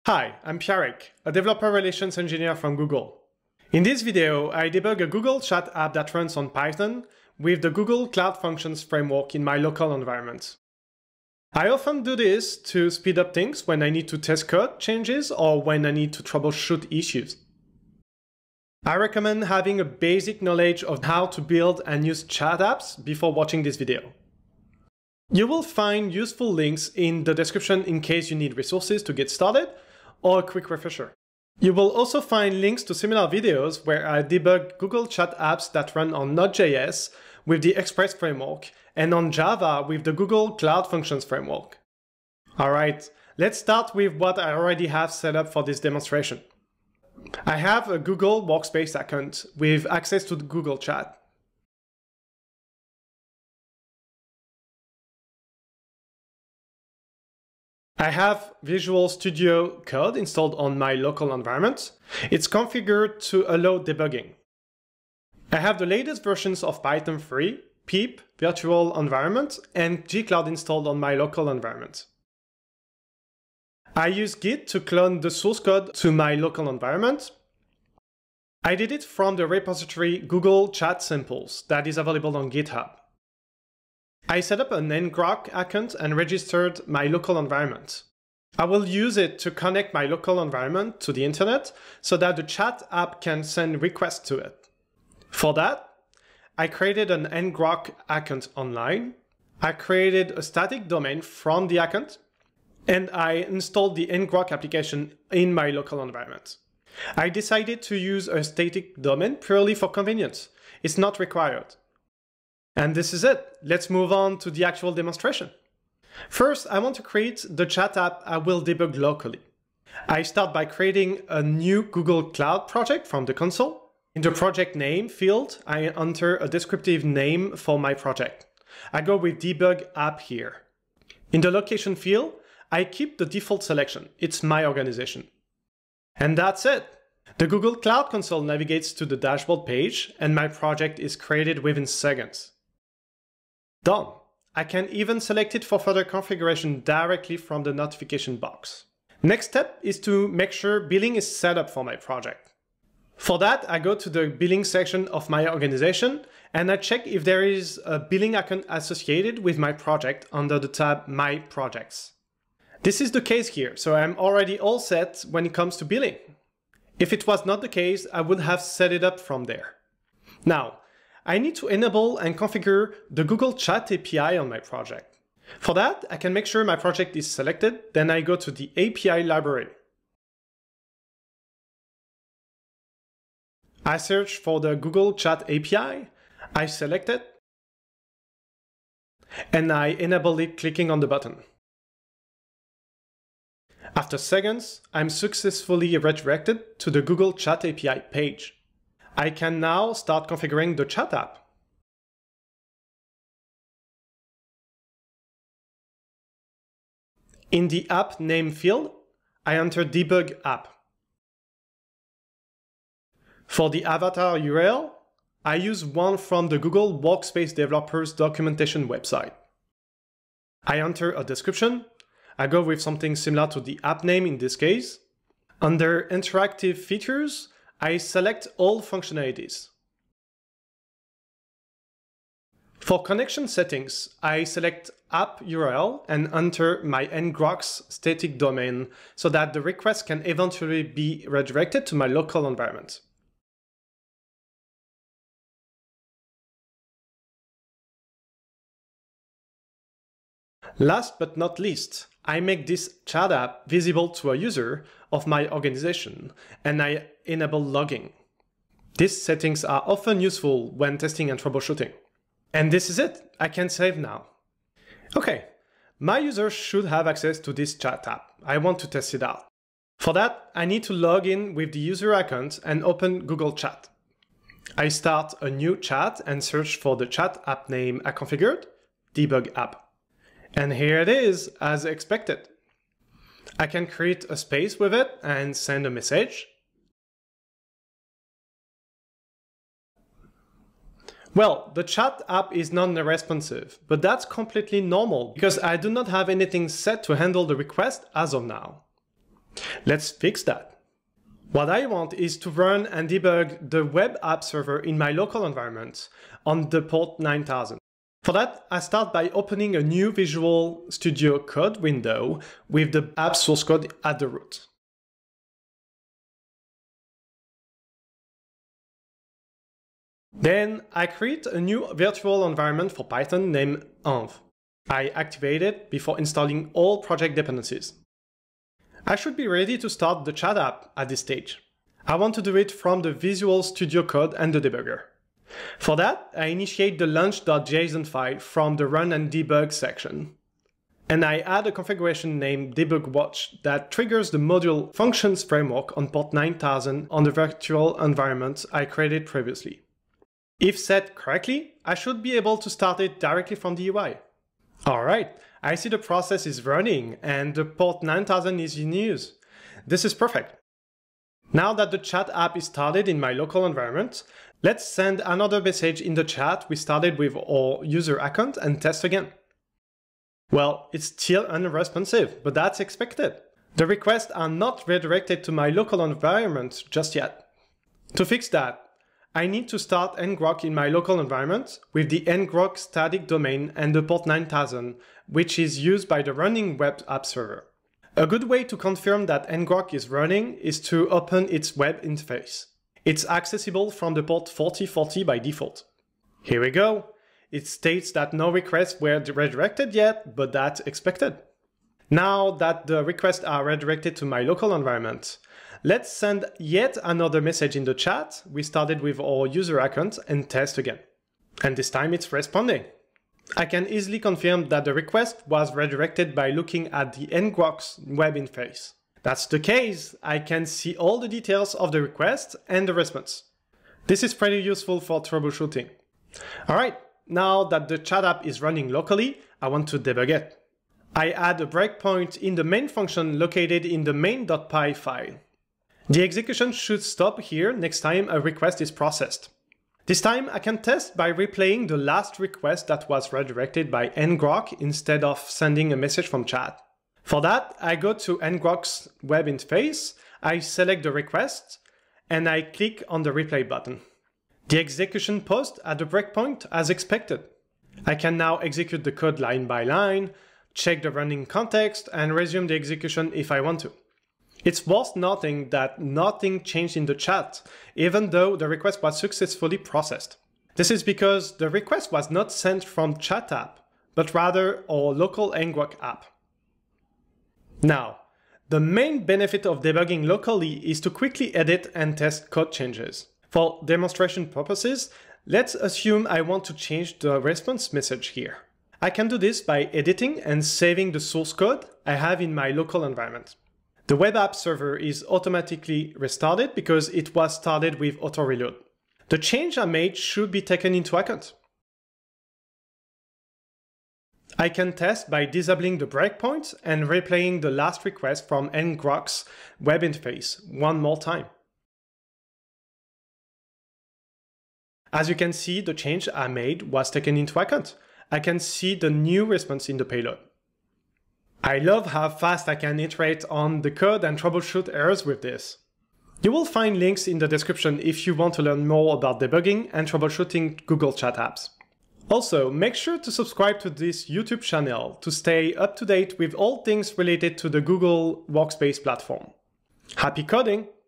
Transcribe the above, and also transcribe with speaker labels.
Speaker 1: Hi, I'm Pjarek, a developer relations engineer from Google. In this video, I debug a Google Chat app that runs on Python with the Google Cloud Functions framework in my local environment. I often do this to speed up things when I need to test code changes or when I need to troubleshoot issues. I recommend having a basic knowledge of how to build and use chat apps before watching this video. You will find useful links in the description in case you need resources to get started or a quick refresher. You will also find links to similar videos where I debug Google Chat apps that run on Node.js with the Express framework and on Java with the Google Cloud Functions framework. Alright, let's start with what I already have set up for this demonstration. I have a Google Workspace account with access to the Google Chat. I have Visual Studio Code installed on my local environment. It's configured to allow debugging. I have the latest versions of Python 3, pip, virtual environment, and gcloud installed on my local environment. I use Git to clone the source code to my local environment. I did it from the repository Google Chat Samples that is available on GitHub. I set up an ngrok account and registered my local environment. I will use it to connect my local environment to the internet so that the chat app can send requests to it. For that, I created an ngrok account online. I created a static domain from the account, and I installed the ngrok application in my local environment. I decided to use a static domain purely for convenience. It's not required. And this is it. Let's move on to the actual demonstration. First, I want to create the chat app I will debug locally. I start by creating a new Google Cloud project from the console. In the project name field, I enter a descriptive name for my project. I go with debug app here. In the location field, I keep the default selection. It's my organization. And that's it. The Google Cloud Console navigates to the dashboard page, and my project is created within seconds. Done. I can even select it for further configuration directly from the notification box. Next step is to make sure billing is set up for my project. For that, I go to the billing section of my organization and I check if there is a billing account associated with my project under the tab My Projects. This is the case here, so I'm already all set when it comes to billing. If it was not the case, I would have set it up from there. Now, I need to enable and configure the Google Chat API on my project. For that, I can make sure my project is selected, then I go to the API library. I search for the Google Chat API, I select it, and I enable it clicking on the button. After seconds, I'm successfully redirected to the Google Chat API page. I can now start configuring the chat app. In the app name field, I enter debug app. For the avatar URL, I use one from the Google Workspace Developers documentation website. I enter a description. I go with something similar to the app name in this case. Under interactive features, I select all functionalities. For connection settings, I select app URL and enter my ngrok's static domain so that the request can eventually be redirected to my local environment. Last but not least, I make this chat app visible to a user of my organization and I enable logging. These settings are often useful when testing and troubleshooting. And this is it. I can save now. Okay, my user should have access to this chat app. I want to test it out. For that, I need to log in with the user account and open Google Chat. I start a new chat and search for the chat app name I configured, debug app. And here it is, as expected. I can create a space with it and send a message. Well, the chat app is non-responsive, but that's completely normal because I do not have anything set to handle the request as of now. Let's fix that. What I want is to run and debug the web app server in my local environment on the port 9000. For that, I start by opening a new Visual Studio Code window with the app source code at the root. Then I create a new virtual environment for Python named env. I activate it before installing all project dependencies. I should be ready to start the chat app at this stage. I want to do it from the Visual Studio Code and the debugger. For that, I initiate the launch.json file from the run and debug section. And I add a configuration named debugwatch that triggers the module functions framework on port 9000 on the virtual environment I created previously. If set correctly, I should be able to start it directly from the UI. Alright, I see the process is running and the port 9000 is in use. This is perfect. Now that the chat app is started in my local environment, let's send another message in the chat we started with our user account and test again. Well, it's still unresponsive, but that's expected. The requests are not redirected to my local environment just yet. To fix that, I need to start ngrok in my local environment with the ngrok static domain and the port 9000, which is used by the running web app server. A good way to confirm that ngrok is running is to open its web interface. It's accessible from the port 4040 by default. Here we go. It states that no requests were redirected yet, but that's expected. Now that the requests are redirected to my local environment, let's send yet another message in the chat we started with our user account and test again. And this time it's responding. I can easily confirm that the request was redirected by looking at the ngrok's web interface. That's the case, I can see all the details of the request and the response. This is pretty useful for troubleshooting. Alright, now that the chat app is running locally, I want to debug it. I add a breakpoint in the main function located in the main.py file. The execution should stop here next time a request is processed. This time I can test by replaying the last request that was redirected by ngrok instead of sending a message from chat. For that, I go to ngrok's web interface, I select the request, and I click on the replay button. The execution paused at the breakpoint as expected. I can now execute the code line by line, check the running context, and resume the execution if I want to. It's worth noting that nothing changed in the chat, even though the request was successfully processed. This is because the request was not sent from chat app, but rather our local ngrok app. Now, the main benefit of debugging locally is to quickly edit and test code changes. For demonstration purposes, let's assume I want to change the response message here. I can do this by editing and saving the source code I have in my local environment. The web app server is automatically restarted because it was started with auto reload. The change I made should be taken into account. I can test by disabling the breakpoint and replaying the last request from ngrok's web interface one more time. As you can see, the change I made was taken into account. I can see the new response in the payload. I love how fast I can iterate on the code and troubleshoot errors with this. You will find links in the description if you want to learn more about debugging and troubleshooting Google Chat apps. Also, make sure to subscribe to this YouTube channel to stay up to date with all things related to the Google Workspace platform. Happy coding!